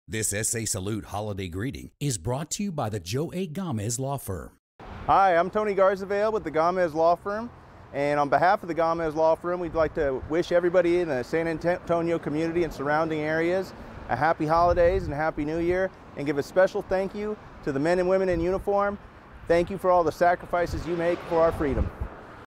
This SA Salute holiday greeting is brought to you by the Joe A. Gamez Law Firm. Hi, I'm Tony Garzavale with the Gamez Law Firm, and on behalf of the Gamez Law Firm, we'd like to wish everybody in the San Antonio community and surrounding areas a happy holidays and a happy new year, and give a special thank you to the men and women in uniform. Thank you for all the sacrifices you make for our freedom.